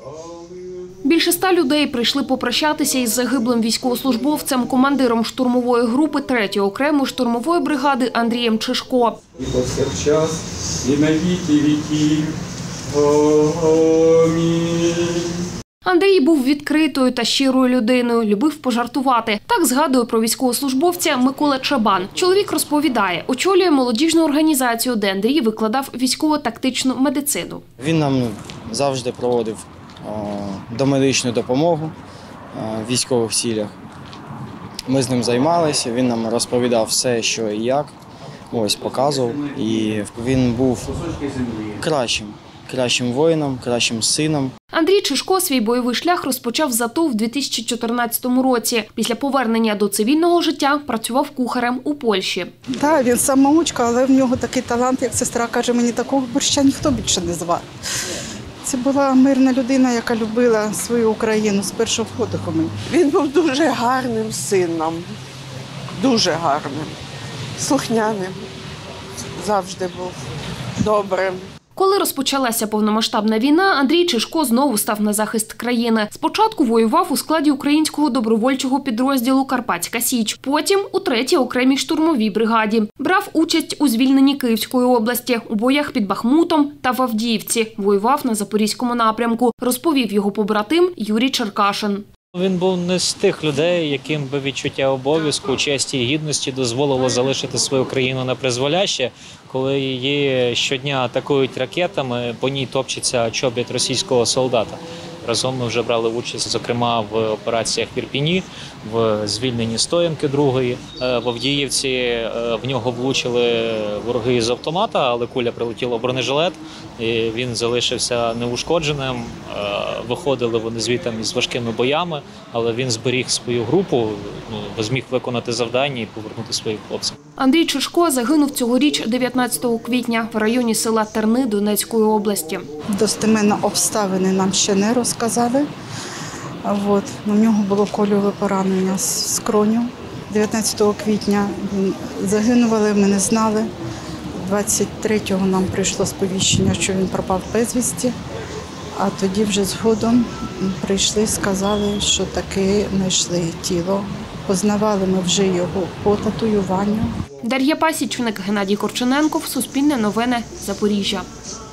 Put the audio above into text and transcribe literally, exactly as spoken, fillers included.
Більше ста людей прийшли попрощатися із загиблим військовослужбовцем, командиром штурмової групи третьої окремої штурмової бригади Андрієм Чишко. І повсякчас, і на віки віків. Амінь. Андрій був відкритою та щирою людиною, любив пожартувати. Так згадує про військовослужбовця Микола Чабан. Чоловік розповідає, очолює молодіжну організацію, де Андрій викладав військово-тактичну медицину. Він нам завжди проводив домедичну допомогу в військових цілях. Ми з ним займалися, він нам розповідав все, що і як, ось показував. І він був кращим, кращим воїном, кращим сином. Андрій Чишко свій бойовий шлях розпочав з АТО в дві тисячі чотирнадцятому році. Після повернення до цивільного життя працював кухарем у Польщі. Так, він самоучка, але в нього такий талант, як сестра каже, мені такого борща ніхто більше не зварить. Це була мирна людина, яка любила свою Україну з першого подиху. Він був дуже гарним сином, дуже гарним, слухняним, завжди був добрим. Коли розпочалася повномасштабна війна, Андрій Чишко знову став на захист країни. Спочатку воював у складі українського добровольчого підрозділу «Карпатська Січ», потім у третій окремій штурмовій бригаді. Брав участь у звільненні Київської області, у боях під Бахмутом та в Авдіївці. Воював на Запорізькому напрямку, розповів його побратим Юрій Черкашин. Він був не з тих людей, яким би відчуття обов'язку, честі і гідності дозволило залишити свою країну на призволяще, коли її щодня атакують ракетами, по ній топчеться чобіт російського солдата. Разом ми вже брали участь, зокрема, в операціях в Ірпіні, в звільненні Стоянки другої. В Авдіївці в нього влучили вороги з автомата, але куля прилетіла в бронежилет, і він залишився неушкодженим. Виходили вони звідти із важкими боями, але він зберіг свою групу, ну, зміг виконати завдання і повернути своїх хлопців. Андрій Чишко загинув цьогоріч дев'ятнадцятого квітня в районі села Терни Донецької області. Достеменно обставини нам ще не розказали. От. У нього було кульове поранення з скроню. дев'ятнадцятого квітня він загинув, але ми не знали. двадцять третього нам прийшло сповіщення, що він пропав безвісті. А тоді вже згодом прийшли, сказали, що таки знайшли тіло. Познавали ми вже його по татуюванню. Дар'я Пасічник, Геннадій Корчененков, Суспільне новини, Запоріжжя.